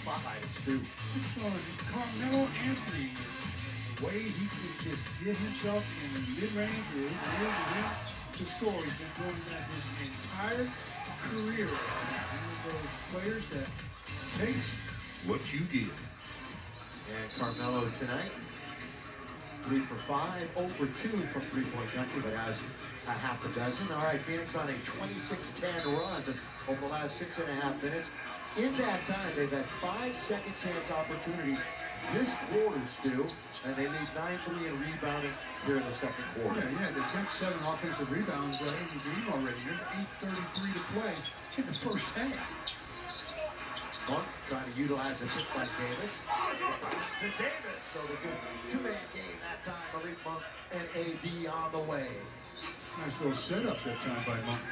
spotlighted, Stu. Carmelo Anthony, the way he can just get himself in the mid-range or mid-range to score. He's been doing that his entire career. One of those players that takes what you give. And Carmelo tonight, 3 for 5, 0 for 2 from three-point country, but has a half a dozen. All right, Phoenix on a 26-10 run over the last 6.5 minutes. In that time, they've had 5 second chance opportunities this quarter, Stu, and they lead 9-3 in rebounding here in the second quarter. Yeah, they've got 7 offensive rebounds in the game already. There's 8:33 to play in the first half. Monk trying to utilize the pick by Davis. To Davis, so the good two-man game that time. Malik Monk and AD on the way. Nice little setup that time by Monk.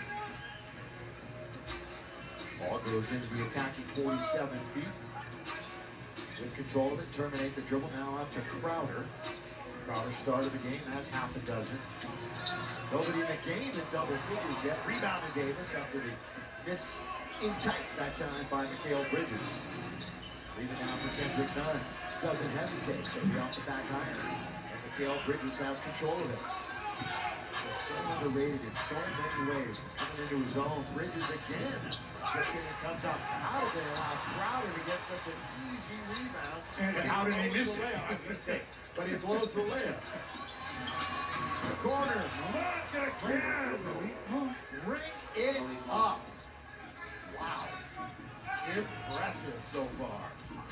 Ball goes into the attacking 47 feet. In control of it, terminate the dribble. Now out to Crowder. Crowder started the game, has half a dozen. Nobody in the game in double figures yet. Rebounded Davis after the miss in tight that time by Mikal Bridges. Leave it now for Kendrick Nunn. Doesn't hesitate, but he off the back iron. And Mikal Bridges has control of it. So underrated in so many ways. Coming into his own. Bridges again. Just in, comes out of there. Allows Crowder to get such an easy rebound. And how did he miss it? But he blows the layup. Corner. Monk again. Ring it up. Wow. Impressive so far.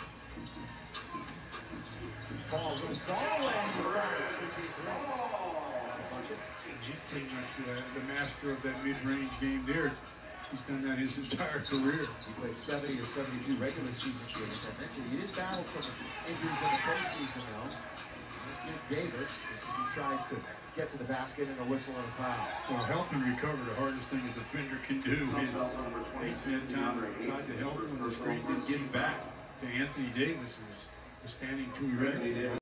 Ball and should be He's pretty much the master of that mid-range game there. He's done that his entire career. He played 70 or 72 regular season games. I mentioned he didn't battle some injuries in the postseason, though. Davis, as he tries to get to the basket and a whistle and a foul. Well, helping recover, the hardest thing a defender can do. He's been tried to help him when the screen didn't get back to Anthony Davis, who was standing too erect.